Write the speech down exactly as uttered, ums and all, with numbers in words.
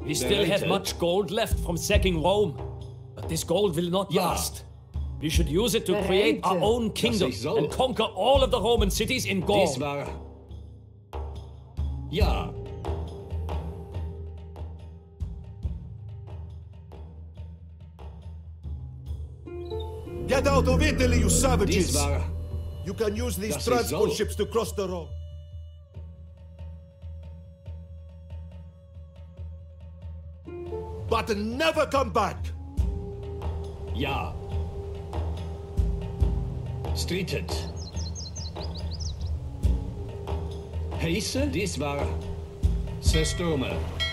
We still have much gold left from sacking Rome. But this gold will not Ja. last. We should use it to create our own kingdom ich soll. and conquer all of the Roman cities in Gaul. Dies war... Ja. Get out of Italy, you Dies savages! war... You can use these Das ist transport so. ships to cross the Rhone. But never come back! Ja. Streetet. Heiße, dies war... Sestome.